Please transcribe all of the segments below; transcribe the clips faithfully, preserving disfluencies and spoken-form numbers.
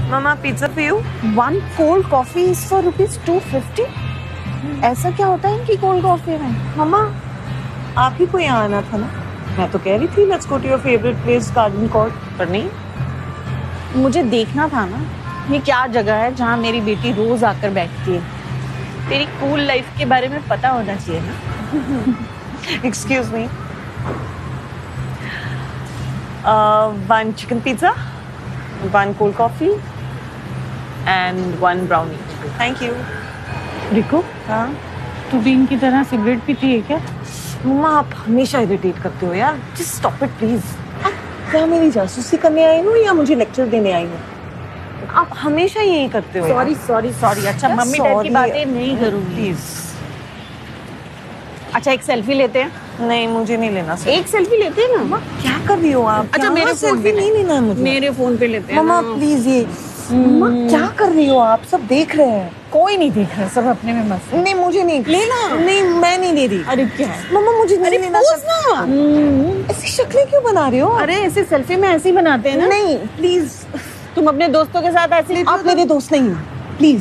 Mama, pizza for you. One cold coffee is for rupees two fifty. ऐसा क्या होता है इनकी कोल्ड कॉफी में? Mama, आप ही को यहाँ आना था ना? मैं तो कह रही थी let's go to your favorite place, Garden Court, पर नहीं। मुझे देखना था ना, ये क्या जगह है जहाँ मेरी बेटी रोज आकर बैठती है। तेरी कूल लाइफ के बारे में पता होना चाहिए ना। Excuse me. Uh, one chicken pizza, one cold coffee, and one brownie. Thank you. रिको, हाँ? तू भी इनकी तरह सिगरेट पीती है क्या? मम्मा, आप हमेशा इरिटेट करते हो यार। Just stop it, please. आप क्या मेरी जासूसी करने आई हो या मुझे लेक्चर देने आई हो? आप हमेशा यही करते हो। Sorry sorry sorry. अच्छा, मम्मी डैड की बातें नहीं करूंगी प्लीज। अच्छा, एक सेल्फी लेते हैं? नहीं, मुझे नहीं लेना सर। एक सेल्फी लेते हैं ना। क्या कर रही हो आप? अच्छा, मेरे फोन पे नहीं लेना है मुझे। मेरे फोन पे लेते हैं। मम्मा प्लीज, ये मम्मा क्या कर रही हो आप? सब देख रहे हैं। कोई नहीं देख रहा, सब अपने में मस्त है। नहीं, मुझे नहीं लेना। नहीं, मैं नहीं ले रही। अरे क्या है? मम्मा, मुझे नहीं लेना। ना ऐसी शक्लें क्यों बना रही हो? अरे ऐसे सेल्फी में ऐसे ही बनाते हैं ना। नहीं प्लीज, तुम अपने दोस्तों के साथ ऐसे। आप मेरे दोस्त नहीं हो, प्लीज।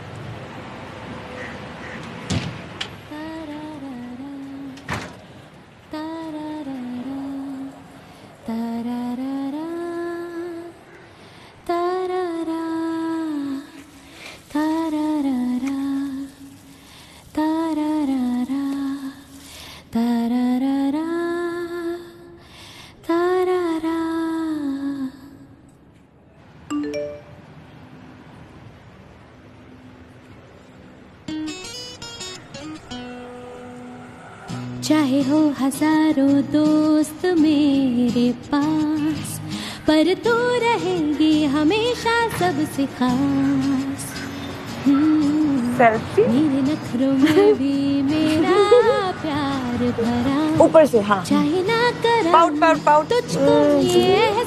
चाहे हो हजारों दोस्त मेरे पास, पर तू रहेगी हमेशा सबसे खास। सेल्फी मेरे नखरों में भी मेरा प्यार भरा। ऊपर से, हाँ। चाहे ना करा पाउट पाउट पाउट तुझको ये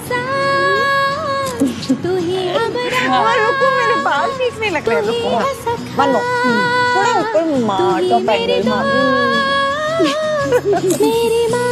एहसास, तू ही हमारा। हाँ, रुको, मेरे बाल भीगने लग रहे हैं। रुको, वन मोर, थोड़ा ऊपर मार, टॉप एंगल मार। मेरी माँ